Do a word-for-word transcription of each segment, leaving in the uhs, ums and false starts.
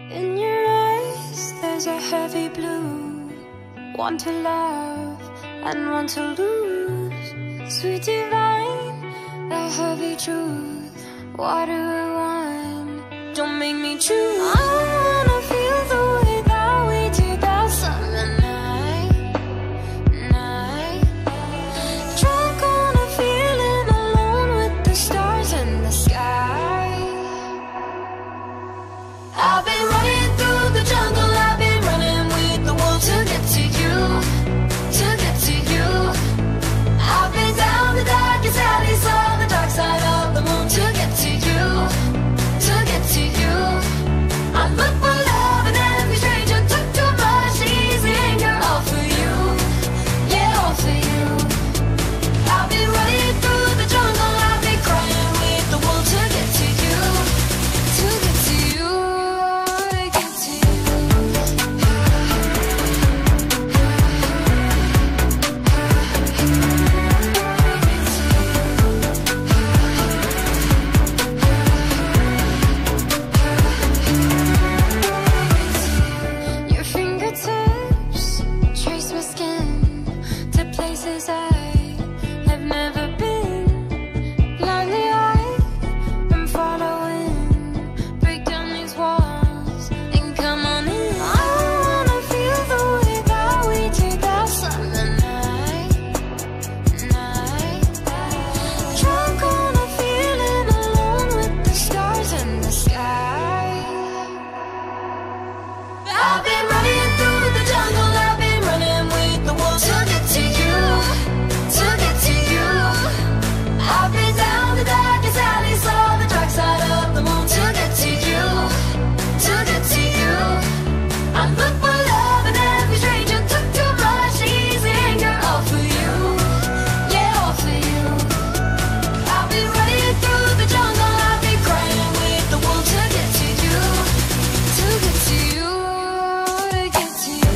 In your eyes there's a heavy blue, one to love and one to lose. Sweet divine, the heavy truth. What do I want? Don't make me choose. I wanna feel the way that we did that summer night, night. Drunk on a feeling, alone with the stars in the sky. I've been running through the jungle, I've been running with the wolves to get to you, to get to you. I've been down the darkest alleys, saw the dark side of the moon to get to you, to get to you. I look for love and every stranger took too much easy anger, all for you, yeah, all for you. I've been running through the jungle, I've been crying with the wolves to get to you, to get to you, get to you. Your fingertips trace my skin to places I have never been. Blindly I am following. Break down these walls and come on in. I wanna feel the way that we did that summer night, night. Drunk on a feeling, alone with the stars in the sky. I've been running through the jungle, I've been running with the wolves to get to you, to get to you. I've been down the darkest alleys, saw the dark side of the moon to get to you, to get to you. I look for love and every stranger took too much easy anger, all for you, yeah, all for you. I've been running through the jungle, I've been crying with the wolves to get to you, to get to you, get to you.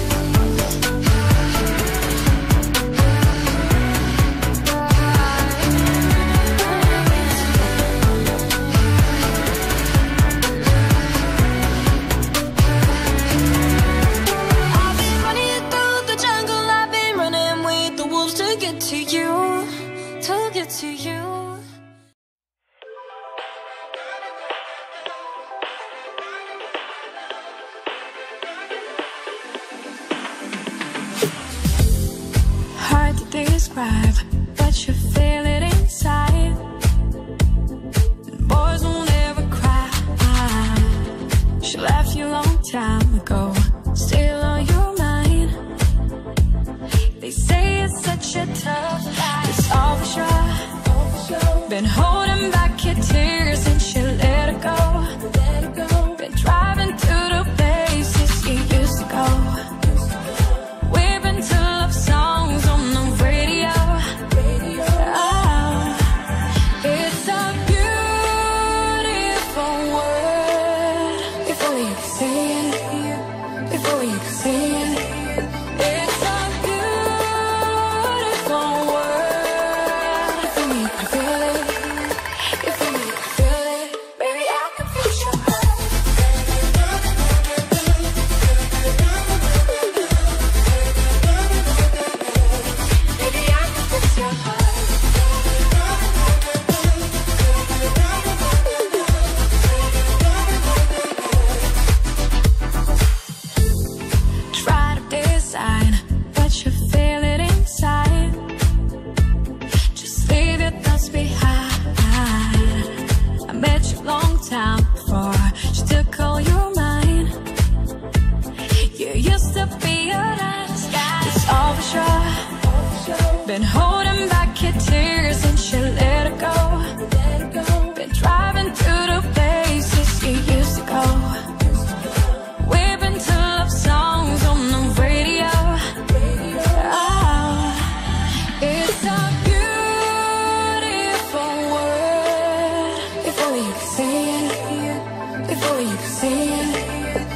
I've been running through the jungle, I've been running with the wolves to get to you, to get to you. Hard to describe, but you feel it inside. Boys won't ever cry. She left you a long time ago, still on your mind. They say it's such a tough life, it's all for sure. Been holding back your tears since you let her go. Been driving to the places you used to go. We've been to love songs on the radio. Oh, it's a beautiful world. If only you could see it, if only you could see it. It's a beautiful world. If only you could feel it, if only you could feel it. Baby, I can feel your heart. Baby, I can feel your heart. Try to decide, but you feel it inside. Just leave your thoughts behind. I met you a long time before she took all your mind. You used to be a nice guy, it's all for sure. Been holding back your tears since you let her go. Been driving to the places you used to go. We've been to love songs on the radio. Oh, it's a beautiful world. If only you could see it, if only you could see it.